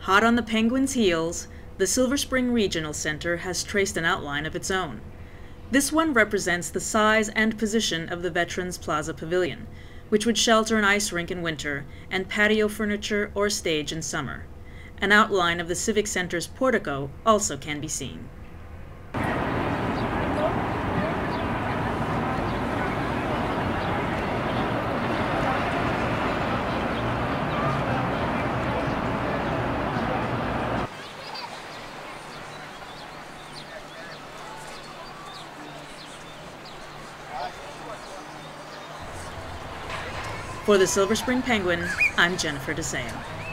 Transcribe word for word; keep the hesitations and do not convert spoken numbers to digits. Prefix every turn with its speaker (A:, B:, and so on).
A: Hot on the Penguins' heels, the Silver Spring Regional Center has traced an outline of its own. This one represents the size and position of the Veterans Plaza pavilion, which would shelter an ice rink in winter and patio furniture or stage in summer. An outline of the Civic Center's portico also can be seen. For the Silver Spring Penguin, I'm Jennifer DeSeo.